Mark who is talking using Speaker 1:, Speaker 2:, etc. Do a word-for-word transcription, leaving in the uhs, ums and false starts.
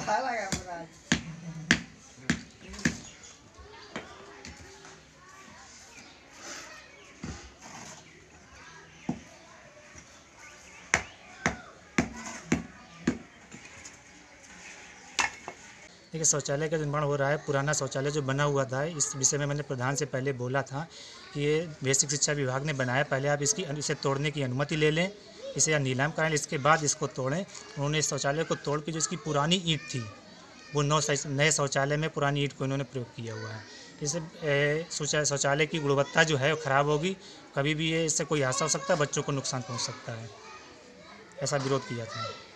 Speaker 1: देखिए, शौचालय का निर्माण हो रहा है। पुराना शौचालय जो बना हुआ था, इस विषय में मैंने प्रधान से पहले बोला था कि ये बेसिक शिक्षा विभाग ने बनाया, पहले आप इसकी इसे तोड़ने की अनुमति ले लें, इसे या नीलाम कराएं, इसके बाद इसको तोड़ें। उन्होंने इस शौचालय को तोड़ के जो इसकी पुरानी ईंट थी, वो नौ नए शौचालय में पुरानी ईंट को इन्होंने प्रयोग किया हुआ है। इससे शौचालय की गुणवत्ता जो है वो ख़राब होगी, कभी भी ये इससे कोई हादसा हो सकता है, बच्चों को नुकसान पहुँच सकता है। ऐसा विरोध किया था।